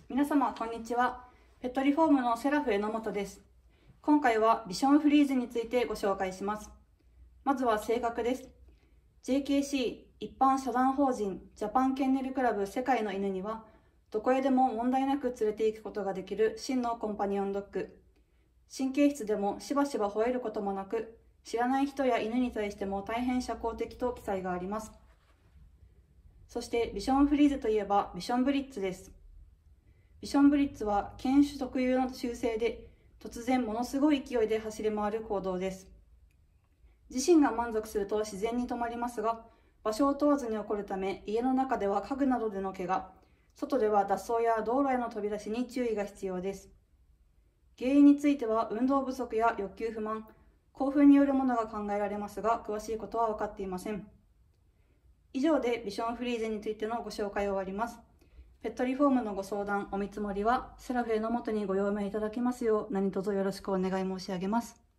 皆様こんにちは。ペットリフォームのセラフ榎本です。今回はビションフリーズについてご紹介します。まずは性格です。JKC 一般社団法人ジャパンケンネルクラブ世界の犬にはどこへでも問題なく連れて行くことができる真のコンパニオンドッグ。神経質でもしばしば吠えることもなく、知らない人や犬に対しても大変社交的と記載があります。そしてビションフリーズといえばビションブリッツです。ビションブリッツは犬種特有の習性で、突然ものすごい勢いで走り回る行動です。自身が満足すると自然に止まりますが、場所を問わずに起こるため、家の中では家具などでの怪我、外では脱走や道路への飛び出しに注意が必要です。原因については運動不足や欲求不満、興奮によるものが考えられますが、詳しいことは分かっていません。以上でビションフリーゼについてのご紹介を終わります。ペットリフォームのご相談、お見積もりはセラフ榎本にご用命いただきますよう何卒よろしくお願い申し上げます。